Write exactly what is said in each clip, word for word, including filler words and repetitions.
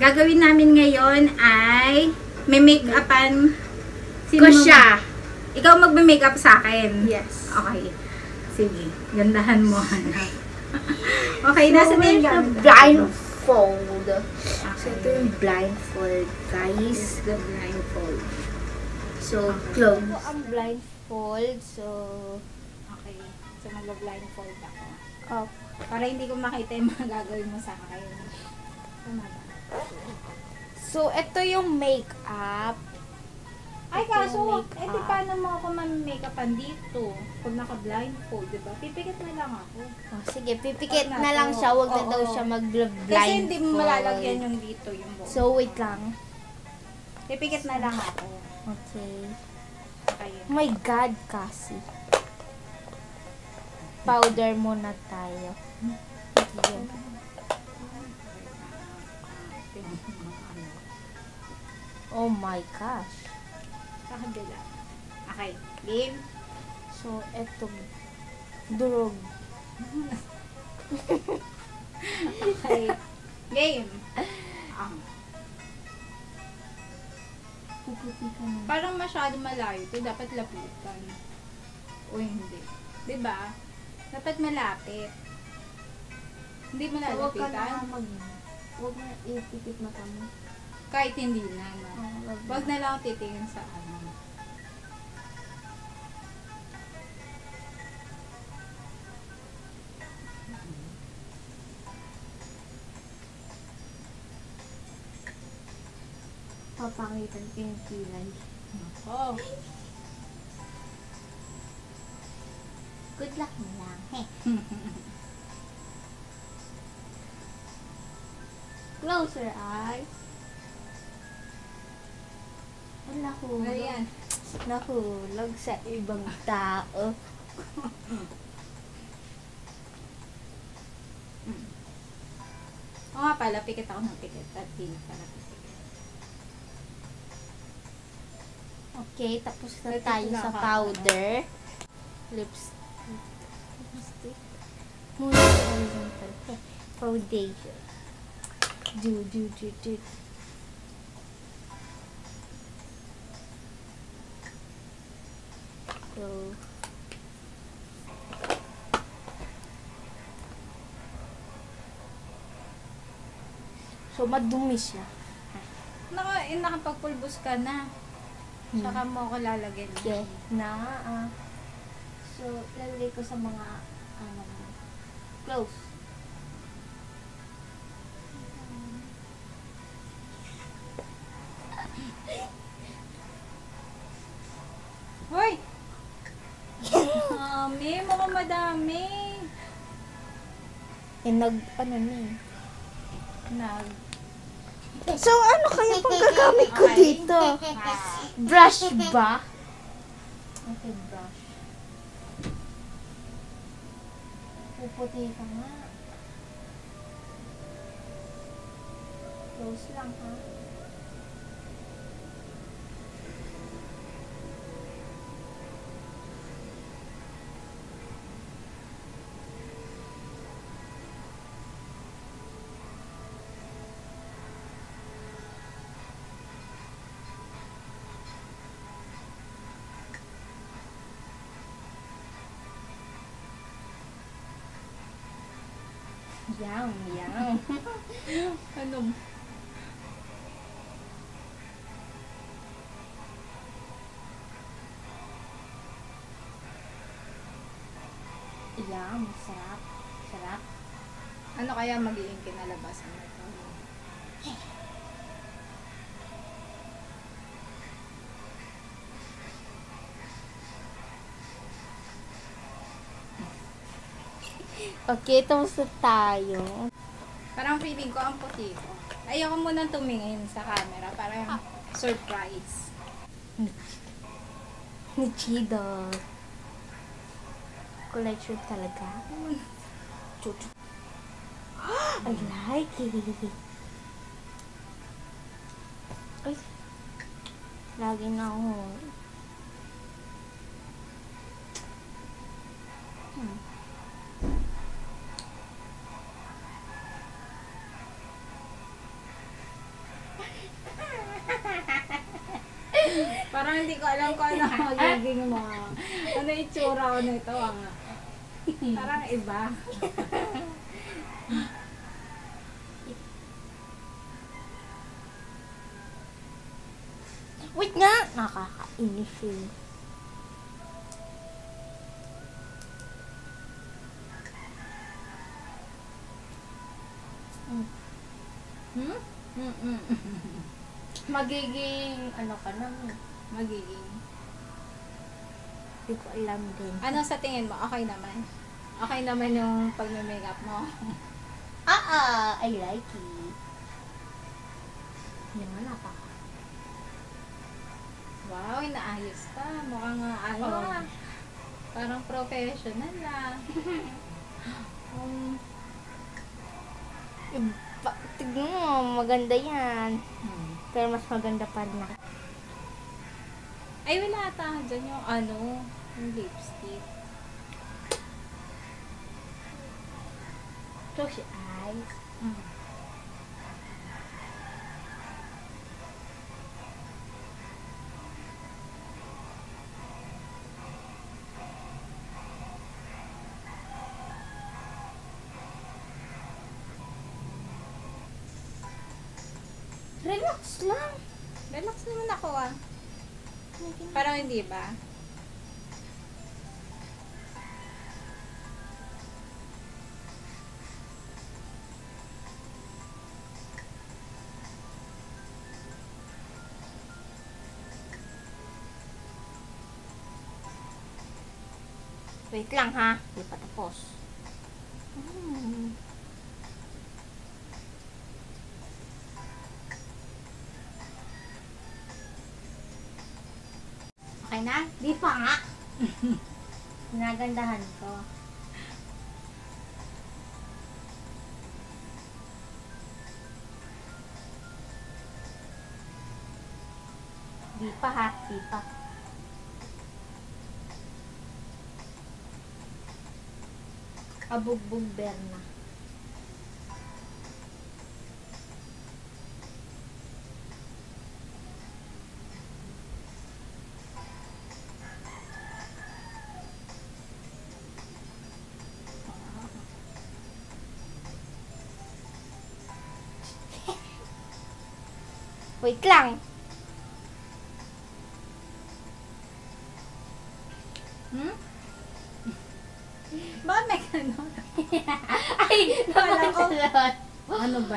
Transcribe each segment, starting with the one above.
gagawin namin ngayon ay may make-upan. Ko siya. Ikaw magme-makeup sa akin? Yes. Okay. Sige. Gandahan mo. Okay, so, nasa na yung blindfold. Okay. So, ito yung blindfold, guys. Is the blindfold. So, Okay. close. Ito ang blindfold. So, Okay. So, mag-blindfold ako. up. Para hindi ko makita yung mga gagawin mo sa akin. Tama ba? So, ito yung makeup. Ay, Ito yung kaso, makeup. eh, di paano mo ako mag-makeupan dito? Pag naka-blindfold, di ba? Pipikit na lang ako. Oh, sige, pipikit Wag na na lang to. siya. Huwag na Oo. daw siya mag-blindfold. Kasi hindi mo malalagyan yung dito, yung buhok. So, wait lang. Pipikit na lang ako. Okay. Okay. Oh my God, Cassie. Powder muna tayo. Yan. Oh my gosh. Sa kabila. Okay. Game. So, eto. Durog. Okay. Game. Ah. Puputi ka na. Parang masyado malayo. Ito dapat lapitan. O hindi. Diba? Dapat malapit. Hindi mo Huwag ka lalapitan. na mag... Huwag na ipipit mata mo. Kahit hindi na. No? Oh, Wag na lang titingin sa ano. Papangitan ko yung kilay. Oh. Good luck mo lang. Heh. Close your eyes. Nahulog. Ayan. Nahulog sa ibang tao. O nga pala, pikit ako ng pikit. At di pala pikit. Okay, tapos na Ito tayo na sa ako. powder. Lipstick. Lipstick. Muna horizontal. Eh, foundation. Do, do, do, do. So, so madumi siya. Naka, eh, nakapagpulbos ka na. Saka mo ako lalagyan. Okay, na. ah. So, lalagay ko sa mga, ano, close. Hoy! Mami, mukhang madami. Eh, nag, ano ni? Nag... So, ano kaya pang gagamit ko Okay. dito? Brush ba? Okay, brush. Puputi ka nga. Close lang, ha? Yum, yum. Ano? Yum, sarap. Sarap. Ano kaya magiging kinalabasan nito? Okay, tapos na tayo. Parang feeling ko ang puti ko. Ayoko munang tumingin sa camera para surprise. Ni Chido. Collection talaga. Chuchu. I like it. Ay. Lagi na ako. Hmm. Hindi ko alam kung ano magiging mo. Ano itsura ko nito ah. Parang iba. Wait nga! Nakakainis eh. Mm. Hmm? Mm-mm. Magiging, ano ka na? Magiging. Hindi ko alam din. Ano sa tingin mo? Okay naman. Okay naman yung pag-makeup mo. Ah, ah, I like it. Yan nga, napaka. Wow, inaayos ka. Mukhang nga ano Oo. ah. Parang professional ah. um, Iba, tignan mo, maganda yan. hmm. Pero mas maganda pa na. Ay, wala ata dyan yung ano, yung lipstick. Close your eyes. Mm. Relax lang. Relax naman ako ah. Parang hindi ba? Wait lang ha. Hindi pa tapos. Hmm. Okay na? Di pa nga. Ginagandahan ko. Di pa ha. Di pa. Kabugbog Berna. Wait lang. Hmm? Bakit may ganon? Ay, Wala ko. napakalot. Ano ba?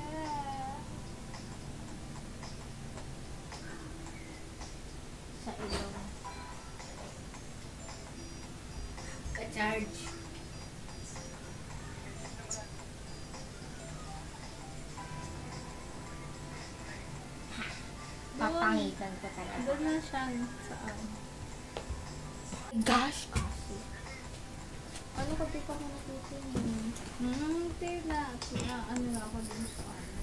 Sa ilong. Pa-charge. Papangitan ko talaga. Doon na siya sa ano. Gosh, kasi. Ano ka di pa ako natutunan? Hmm, hindi na. na. Ano na ako dun sa ano.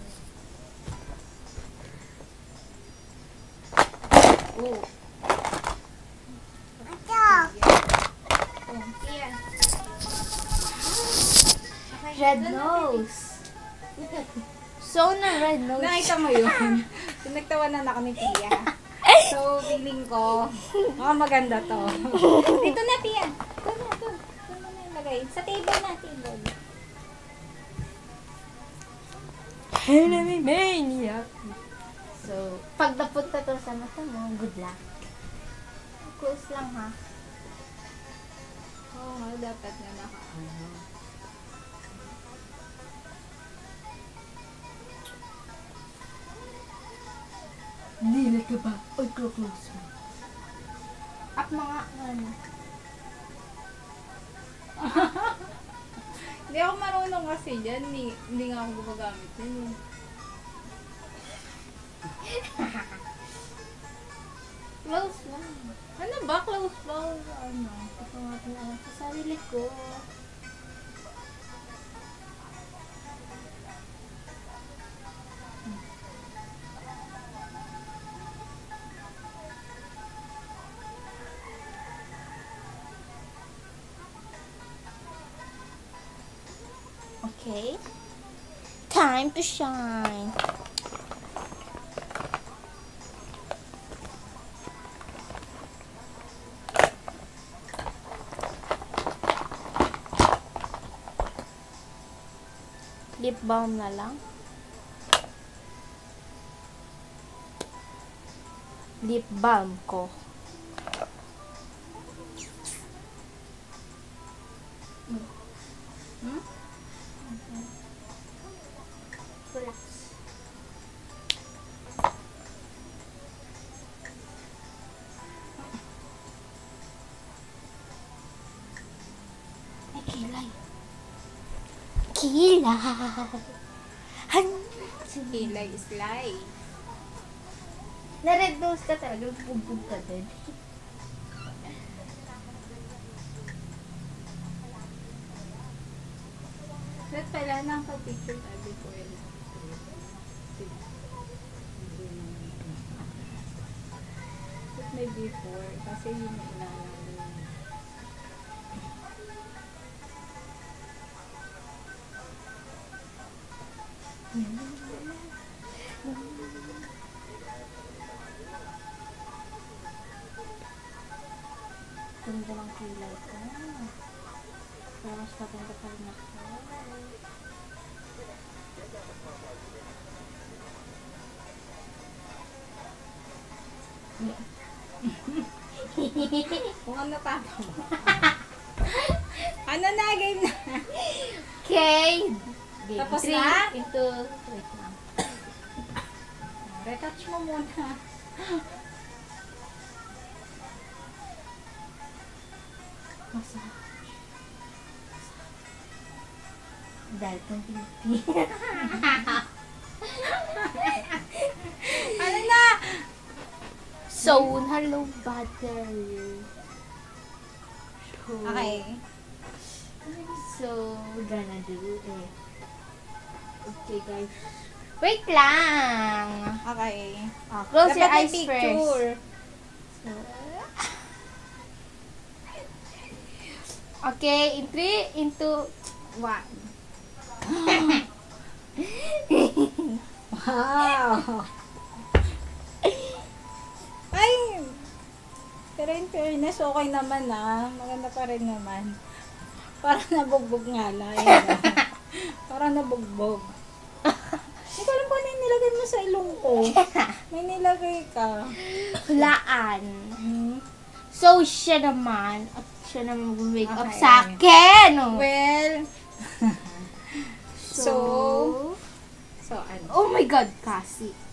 Oh. Oh, yeah. Red nose. So na red nose. Nakita mo yun? Pinagtawanan ako ni Pia. So, feeling ko, mukhang maganda to. Dito na, Pia. Ito na, ito. Ito mo na ilagay. Sa table na, table. Enemy maniac. So, pag napunta to sa mata mo, good luck. Close lang ha. Oo nga, dapat na naka-ano. Nila ka ba? Oy, close mo. At mga ano. Hindi ako marunong kasi dyan. Hindi, hindi nga ako gumagamit din. Close lang. Ano ba? Close ba? Ano? Ito nga po ako sa sarili ko. Okay. Time to shine. Lip balm na lang. Lip balm ko. Hmm? Relax. Ay, kilay. Kilay. Han. Kilay slay. Na-red nose ka talaga. Bugbog ka din. Ba't pala nakapicture tabi ko yun? Ba't may before? Kasi yun yung inaalala. Ganda ng kilay ko. Pero mas maganda pa rin ako. Kung ano pa mo? Ano na? Game na? Okay. Tapos Three na? Into, wait lang. Retouch mo muna. Massage. Dahil kong pipi. Ano na? So, hello butter. So, Okay. So, we're gonna do it. Okay, guys. Wait lang. Okay. Oh, close Dapat your may eyes picture. first. So, okay, in three, into one. Wow! Ay! Pero in fairness, okay naman ah. Maganda pa rin naman. Parang nabugbog nga lang. Ayun ba? Parang nabugbog. Hindi ko alam kung ano yung nilagay mo sa ilong ko. May nilagay ka. Hulaan. Hmm. So, siya naman, at siya naman mag-wake up Okay, sa okay. akin. Well, So, so, ano? oh my God, Cassie.